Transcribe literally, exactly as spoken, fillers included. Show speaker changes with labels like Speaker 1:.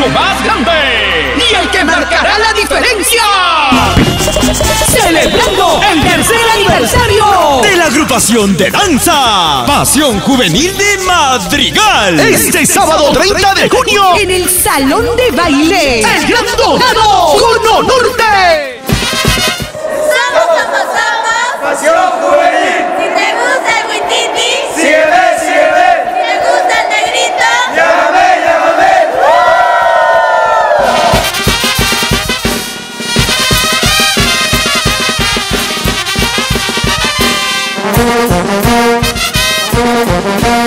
Speaker 1: premio más grande y el que marcará la diferencia. Celebrando el tercer aniversario
Speaker 2: de la agrupación de danza Pasión Juvenil de Madrigal. Este sábado treinta de junio
Speaker 3: en el Salón de Baile
Speaker 1: El Gran Dorado, Cono Norte.
Speaker 4: Somos como somos
Speaker 5: Pasión Juvenil.
Speaker 4: Si te gusta el Huititi,
Speaker 5: Sígueme, sígueme.
Speaker 4: si te gusta el negrito,
Speaker 5: Llámame, llámame.
Speaker 4: ¡Uh!